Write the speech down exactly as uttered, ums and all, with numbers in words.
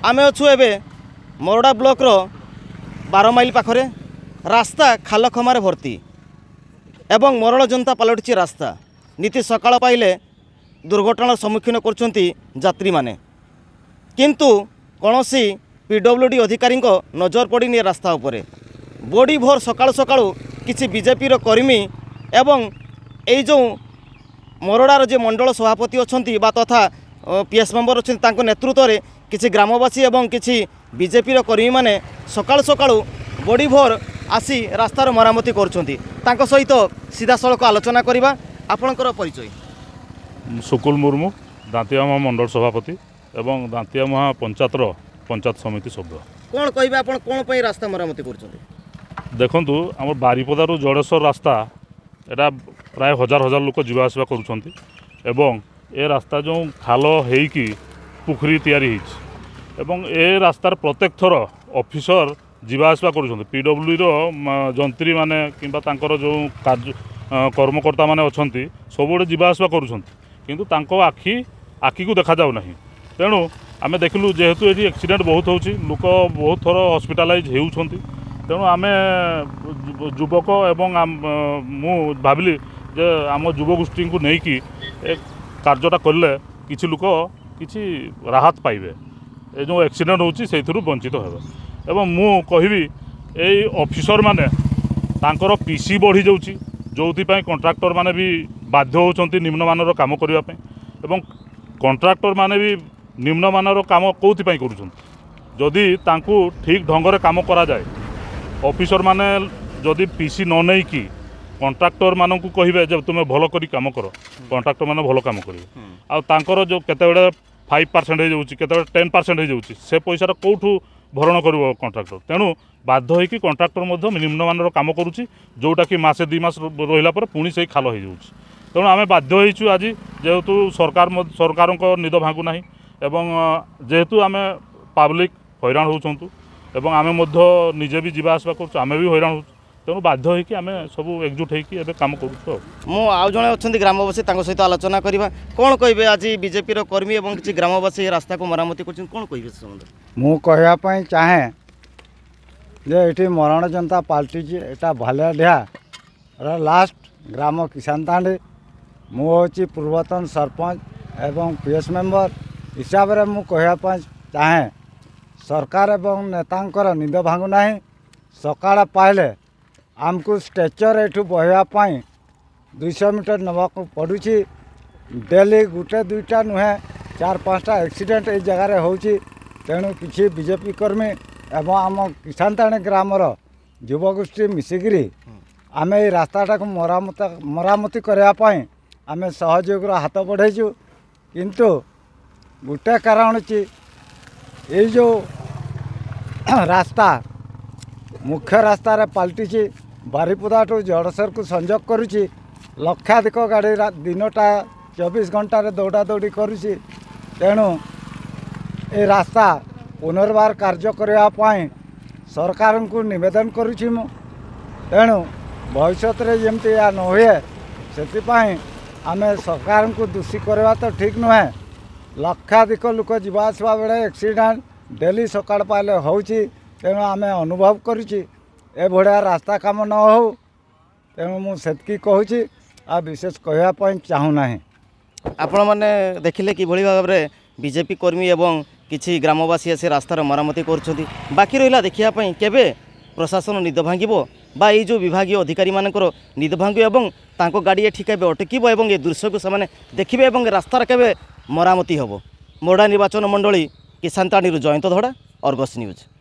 आमे अच्छु एबे मोरडा ब्लॉक रो बारह माइल पाखरे रास्ता खाल खमारे भर्ती एवं मरल जनता पलटि रास्ता नीति सकाळ पाइले दुर्घटनार सम्मुखीन करछंती यात्री माने किंतु कौनसी पीडब्ल्यूडी अधिकारी नजर पड़नी रास्ता उपरे बड़ी भोर सकाळु सकाळु किछि बीजेपी रो कर्मी एवं एई जो मोरडार जे मंडल सभापति अछंती बा तथा पीएस मेंबर अछंती तांको नेतृत्व रे किछि ग्रामवासी एवं किछि बीजेपी रो कर्मी माने सकाळु सकाळु बड़ी भोर आसी रास्तार मरामती करुछंती तांको सहित सीधा सड़क आलोचना करबा। आपणकर परिचय? सुकुल मुर्मू, दांतियामा मंडल सभापति एवं दांतियामा पंचायतर पंचायत समिति सभ्य। कौन कहबे आपण कोन पई रास्ता मरामती करुछंती? देखंतु हमर बारिपदारु जड़ेश्वर रास्ता एटा प्राय हजार हजार लोक जीवा आसवा करुछंती एवं ए रास्ता जो खाल हेकी पुखरी तैयारी हेछि एवं ए रास्तार प्रत्येक थर ऑफिसर जीवा आसवा करुछंती पीडब्ल्यू रो जंत्री माने किंबा तांकर जो कार्य कर्मकर्ता माने अछंती सबुडे जीवा आसवा करुछंती किंतु तांको आखि आखि को देखा जाउ नाही। तेणु आमे देखलु जेहेतु एठी एक्सीडेंट बहुत होछि लोक बहुत थर हॉस्पिटलाइज हेउछंती तेणु आमे युवक एवं मु भाविली जे आम युवगोष्ठी को नहीं कि एक कार्यटा कले किछि लोक किछि राहत पाइबे ए जो एक्सीडेंट होछि सेथिरु वंचित हेबे एवं मु कहबी ए ऑफिसर माने तांकर पीसी बढ़ी जाउछि जोथि पय कॉन्ट्रैक्टर माने भी बाध्य होचंती निम्नमानर काम करिवा पय एवं कॉन्ट्रैक्टर माने भी निम्नमानर काम कोथि पय करूछंती जदि तांकु ठीक ढंगरे काम करा जाए ऑफिसर माने जदि पीसी न नै कि कॉन्ट्रैक्टर मानकु कहिबे जे तुमे भलो करी काम करो कॉन्ट्रैक्टर माने भलो काम करिवे आ तांकर जो केते बेडे फाइव परसेंट हो जाउछि केते बेडे टेन परसेंट हो जाउछि से पैसा कोठु भरण करिवो कॉन्ट्रैक्टर तेणु बाध्य होइकि कॉन्ट्रैक्टर मध्य निम्नमानर काम करूछि जोटा कि मासे दुई मास रहिला पर पुणी से खाल हो जाउछि तेणु आमे बाध्य होइछु आज जेहेतु सरकार सरकारक निद भांगु नाही एवं जेहेतु आमे पब्लिक हैरान होउछंतु एवं आमे मध्य निजे भी जीवा आसवा करछु आमे भी हैरान होउछु तेणु बाध्य होइकि आमे सब एकजुट होइकि एबे काम करूछु। मु आउ जणे अछंती ग्रामवासी तांको सहित आलोचना करबा कोन कहबे आज बीजेपी रो कर्मी एवं किछि ग्रामवासी रास्ता को मरामती करछन कोन कहबे संबंध? मु कहया पई चाहे जे एठी मरण जनता पार्टी जी एटा भालेढिया रा लास्ट ग्राम किसान तांडे मु होची पूर्वतन सरपंच एवं पीएस मेंबर हिसाब रे मु कहया पई चाहे सरकार एवं नेतांकर निद भांगु नाही सकाळ पाइले आमको स्ट्रेचर एठू बहवाई दुईश मीटर नवाक पड़ुछि डेली गुटे दुईटा नुहे चार पाँचटा एक्सीडेंट ए जगार होछि तेणु किछि बीजेपी कर्मी एवं आम किसान ताणी ग्रामर युवगोष्ठी मिसिकी आम ये रास्ताटा को मरामत मरामती करने आम सहयोग हाथ बढ़ाइछु किंतु गोटे कारण ची ये जो रास्ता मुख्य रास्ता रे पलटि बारिपदा टू जड़ेश्वर को संजोग करुच्ची लक्षाधिक गाड़ी दिनटा चौबीस घंटा रे दौड़ा दौड़ी करुच्ची तेणु ए रास्ता पुनर्बार कार्य करने सरकार को निवेदन करुच्ची मु तेणु भविष्य रे जमती या न हुए से आमे सरकार को दोषी करवा तो ठीक नुहे लक्षाधिक लोक जावासवा बेले एक्सीडेंट डेली सकाळ पाइले होउची तेणु आमे अनुभव करुच्ची ए भड़िया रास्ता काम न हो तेणु मुझे कहूँ आ विशेष कहवाई चाहूना। आपण मैंने देखिले कि भाव में बीजेपी कर्मी एवं किछि ग्रामवासी आसी रास्तार मरामती कर बाकी रहा देखापी केबे प्रशासन निद भांगो बा ये जो विभाग अधिकारी मानकर निद भांग एवं तांको गाड़ी एठी केबे अटकिबो एवं ए दृश्य को से देखिबे एवं रास्तार केबे मरामती हबो। मोरडा निर्वाचन मंडली किसान ताणी जयंत धड़ा, अर्गस न्यूज।